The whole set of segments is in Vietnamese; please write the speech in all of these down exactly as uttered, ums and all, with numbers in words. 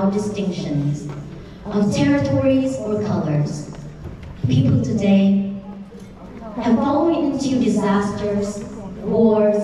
without distinctions of territories or colors. People today have fallen into disasters, wars,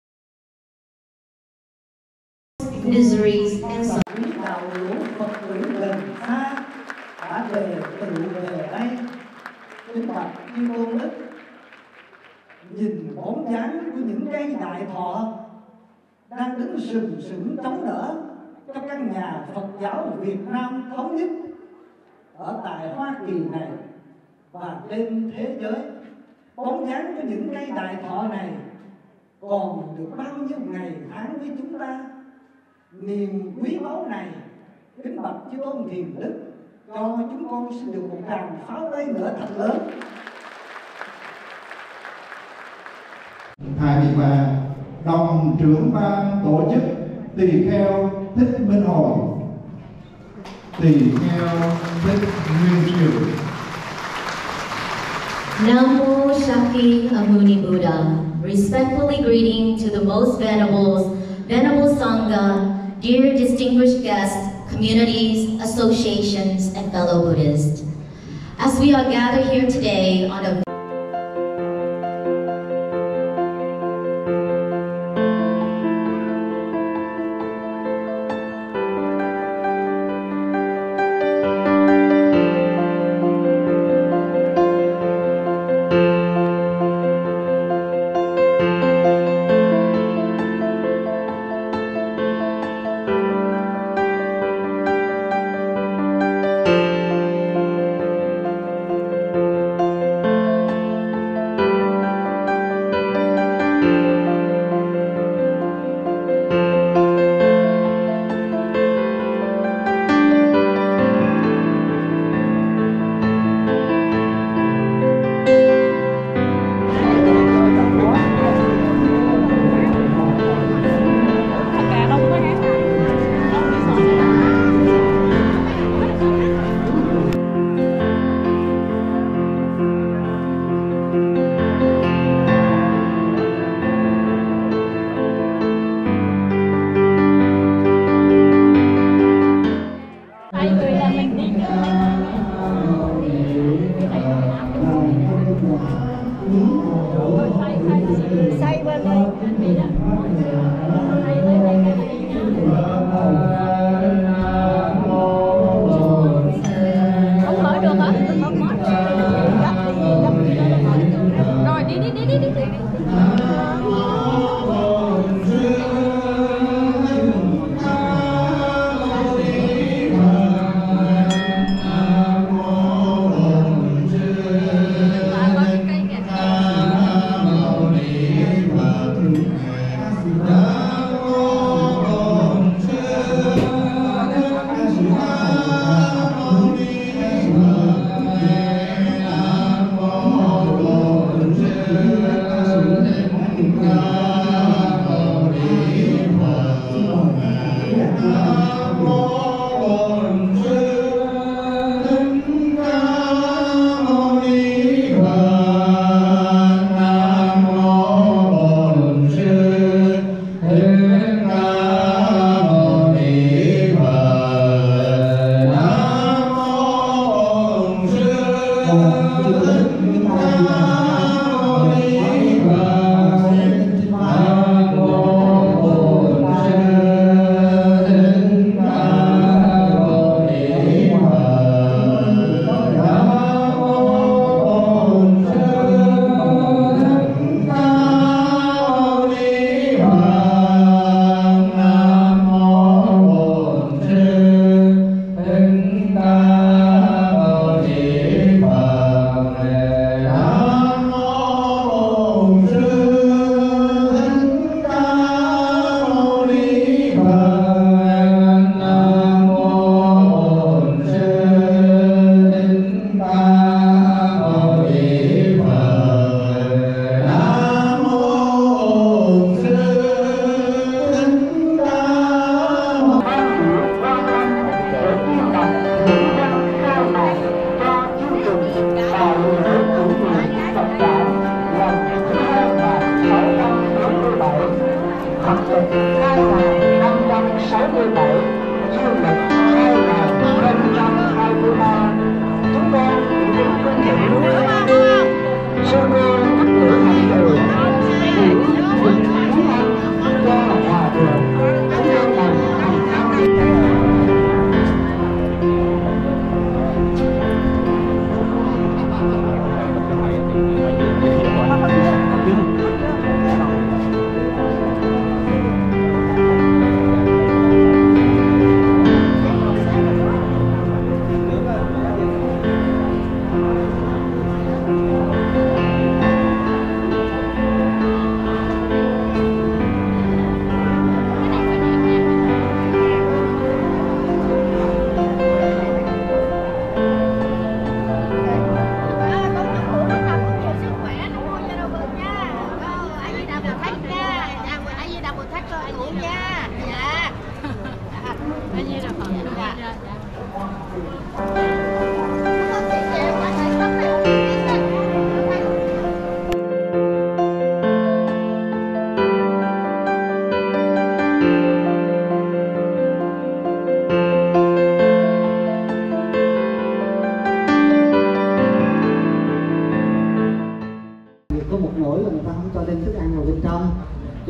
miseries, and suffering. Đạo hữu Phật tử gần xa đã về từ về đây, kính bạch chư tôn đức, nhìn bóng dáng của những cây đại thọ đang đứng sừng sững chống đỡ cho căn nhà Phật giáo Việt Nam thống nhất ở tại Hoa Kỳ này và trên thế giới. Bóng dáng của những cây đại thọ này còn được bao nhiêu ngày tháng với chúng ta. Niềm quý báu này, kính bạch chư tôn thiền đức, cho chúng con xin được một tràng pháo tay nữa thật lớn. hai mươi ba đồng trưởng ban tổ chức Tỳ Kheo Thích Minh Hội, Tỳ Kheo Thích Nguyên Triều. Namo Shakyamuni Buddha, respectfully greeting to the most venerables, venerable Sangha, dear distinguished guests, communities, associations, and fellow Buddhists. As we are gathered here today on a Phật.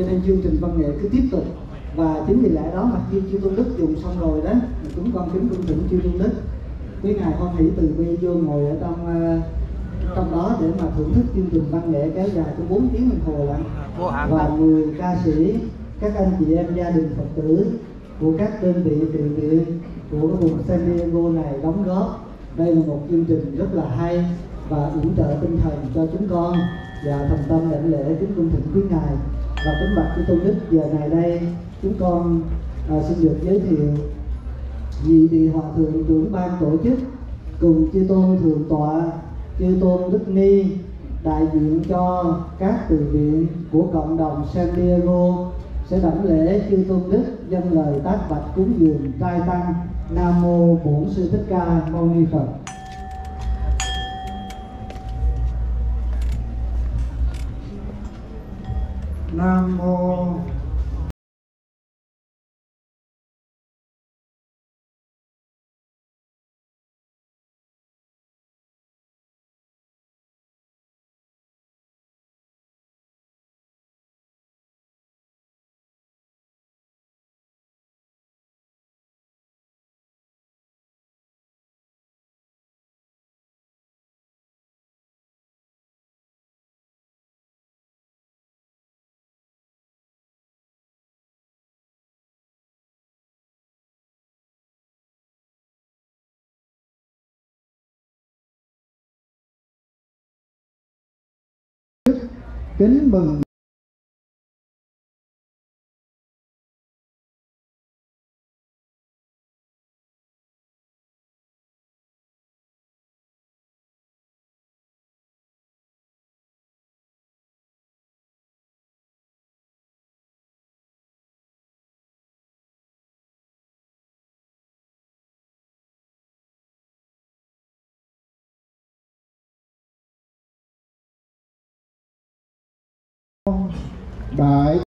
nên chương trình văn nghệ cứ tiếp tục. Và chính vì lẽ đó, mặc dù chư Tôn Đức dùng xong rồi đó, chúng con kính cung thỉnh chư Tôn Đức, quý ngài hoan hỷ từ bi vô ngồi ở trong uh, trong đó để mà thưởng thức chương trình văn nghệ kéo dài tới bốn tiếng đồng hồ lận. Và người ca sĩ, các anh chị em gia đình Phật tử của các đơn vị thiện nguyện của cái vùng San Diego này đóng góp. Đây là một chương trình rất là hay và yểm trợ tinh thần cho chúng con. Và thành tâm đảnh lễ kính cung thỉnh quý ngài. Và kính bạch chư Tôn Đức, giờ này đây chúng con à, xin được giới thiệu nhị vị hòa thượng trưởng ban tổ chức cùng chư tôn thượng tọa, chư tôn Đức Ni, đại diện cho các từ viện của cộng đồng San Diego sẽ đảnh lễ chư Tôn Đức dâng lời tác bạch cúng dường trai tăng. Nam mô Bổn Sư Thích Ca Mâu Ni Phật. Nam mô kính mừng đại